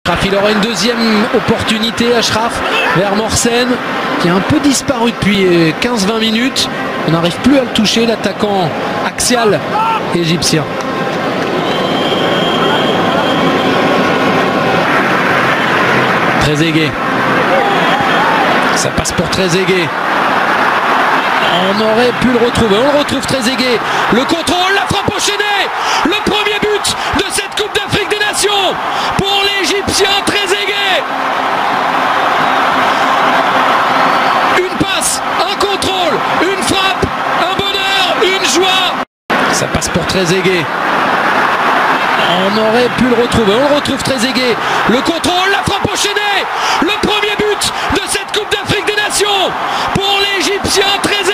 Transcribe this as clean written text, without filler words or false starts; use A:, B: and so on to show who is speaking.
A: Il aura une deuxième opportunité, Achraf, vers Morsene, qui a un peu disparu depuis 15-20 minutes. On n'arrive plus à le toucher, l'attaquant axial égyptien. Trezeguet. Ça passe pour Trezeguet. On aurait pu le retrouver. On le retrouve, Trezeguet. Le contrôle, la frappe enchaînée. Le premier but de cette Coupe d'Afrique des Nations pour l'Égyptien Trezeguet. Une passe, un contrôle, une frappe, un bonheur, une joie. Ça passe pour Trezeguet. On aurait pu le retrouver. On le retrouve, Trezeguet. Le contrôle, la frappe enchaînée. Le premier but de cette Coupe d'Afrique des Nations pour l'Égyptien Trezeguet.